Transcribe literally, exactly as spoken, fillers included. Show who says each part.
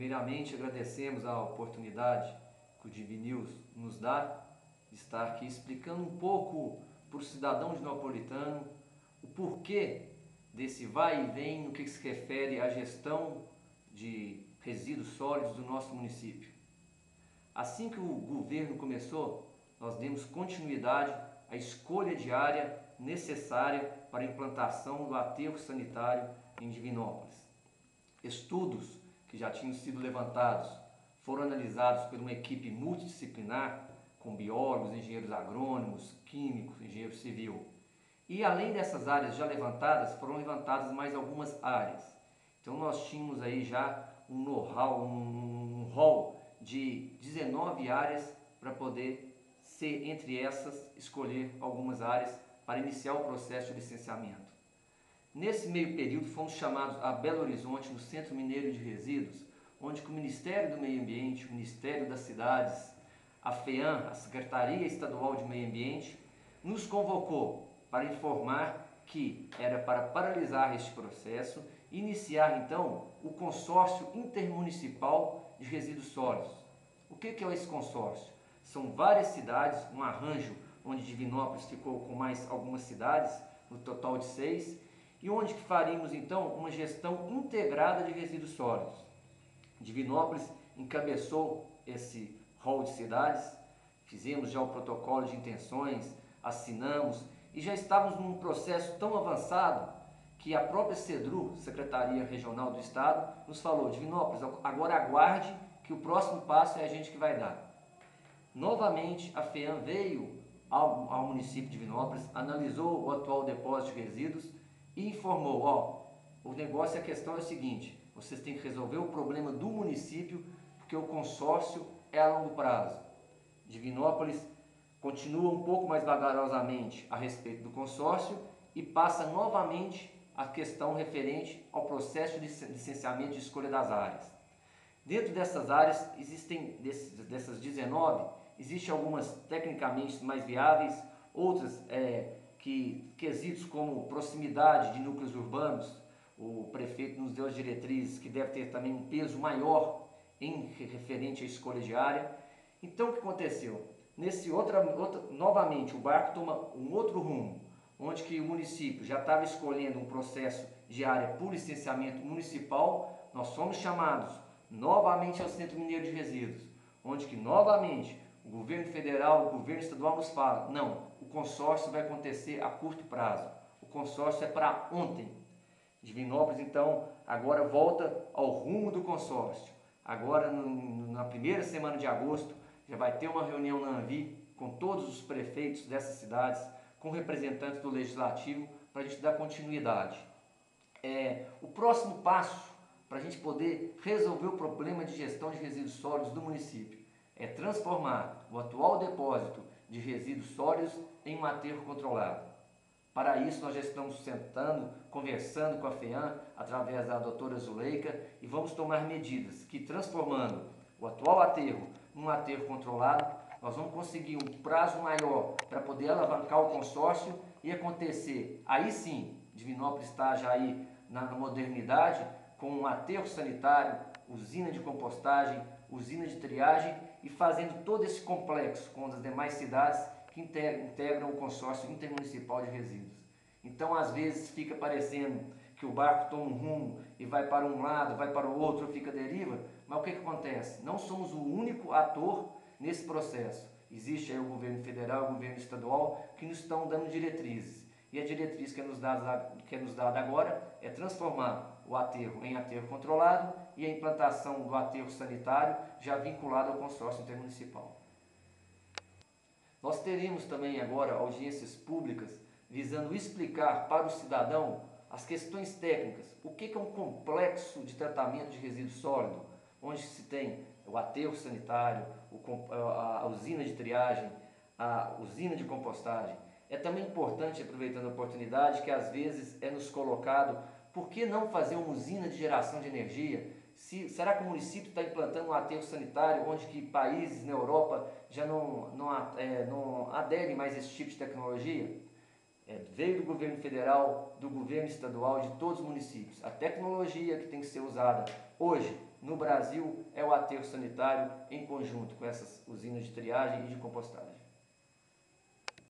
Speaker 1: Primeiramente, agradecemos a oportunidade que o Divinews nos dá de estar aqui explicando um pouco para o cidadão dinopolitano o porquê desse vai e vem no que se refere à gestão de resíduos sólidos do nosso município. Assim que o governo começou, nós demos continuidade à escolha de área necessária para a implantação do aterro sanitário em Divinópolis. Estudos que já tinham sido levantados foram analisados por uma equipe multidisciplinar com biólogos, engenheiros agrônomos, químicos, engenheiro civil. E além dessas áreas já levantadas, foram levantadas mais algumas áreas. Então nós tínhamos aí já um know-how, um, um rol de dezenove áreas para poder ser, entre essas, escolher algumas áreas para iniciar o processo de licenciamento. Nesse meio período fomos chamados a Belo Horizonte, no Centro Mineiro de Resíduos, onde o Ministério do Meio Ambiente, o Ministério das Cidades, a FEAM, a Secretaria Estadual de Meio Ambiente, nos convocou para informar que era para paralisar este processo e iniciar então o consórcio intermunicipal de resíduos sólidos. O que é esse consórcio? São várias cidades, um arranjo onde Divinópolis ficou com mais algumas cidades, no total de seis, e onde faríamos então uma gestão integrada de resíduos sólidos. Divinópolis encabeçou esse rol de cidades, fizemos já o protocolo de intenções, assinamos e já estávamos num processo tão avançado que a própria CEDRU, Secretaria Regional do Estado, nos falou: Divinópolis, agora aguarde que o próximo passo é a gente que vai dar. Novamente a FEAM veio ao, ao município de Divinópolis, analisou o atual depósito de resíduos e informou: ó, o negócio, a questão é o seguinte, vocês têm que resolver o problema do município, porque o consórcio é a longo prazo. Divinópolis continua um pouco mais vagarosamente a respeito do consórcio e passa novamente a questão referente ao processo de licenciamento de escolha das áreas. Dentro dessas áreas, existem, dessas dezenove, existem algumas tecnicamente mais viáveis, outras é, que quesitos como proximidade de núcleos urbanos. O prefeito nos deu as diretrizes que deve ter também um peso maior em referente à escolha de área. Então o que aconteceu? Nesse outra, outra, novamente o barco toma um outro rumo, onde que o município já estava escolhendo um processo de área por licenciamento municipal. Nós fomos chamados novamente ao Centro Mineiro de Resíduos, onde que novamente o governo federal, o governo estadual nos fala: não, o consórcio vai acontecer a curto prazo, o consórcio é para ontem. Divinópolis então agora volta ao rumo do consórcio. Agora no, na primeira semana de agosto já vai ter uma reunião na Anvi com todos os prefeitos dessas cidades, com representantes do Legislativo, para a gente dar continuidade. É, o próximo passo para a gente poder resolver o problema de gestão de resíduos sólidos do município é transformar o atual depósito de resíduos sólidos em um aterro controlado. Para isso nós já estamos sentando, conversando com a FEAM através da doutora Zuleika e vamos tomar medidas que, transformando o atual aterro num aterro controlado, nós vamos conseguir um prazo maior para poder alavancar o consórcio e acontecer, aí sim, Divinópolis está já aí na modernidade, com um aterro sanitário, usina de compostagem, usina de triagem e fazendo todo esse complexo com as demais cidades que integram o consórcio intermunicipal de resíduos. Então, às vezes, fica parecendo que o barco toma um rumo e vai para um lado, vai para o outro, fica à deriva, mas o que, que acontece? Não somos o único ator nesse processo. Existe aí o governo federal e o governo estadual que nos estão dando diretrizes. E a diretriz que é nos dada, que é nos dada agora é transformar o aterro em aterro controlado e a implantação do aterro sanitário já vinculado ao consórcio intermunicipal. Nós teremos também agora audiências públicas visando explicar para o cidadão as questões técnicas. O que é um complexo de tratamento de resíduo sólido, onde se tem o aterro sanitário, a usina de triagem, a usina de compostagem. É também importante, aproveitando a oportunidade, que às vezes é nos colocado: por que não fazer uma usina de geração de energia? Se, será que o município está implantando um aterro sanitário onde que países na Europa já não, não, é, não aderem mais a esse tipo de tecnologia? É, veio do governo federal, do governo estadual, de todos os municípios. A tecnologia que tem que ser usada hoje no Brasil é o aterro sanitário em conjunto com essas usinas de triagem e de compostagem.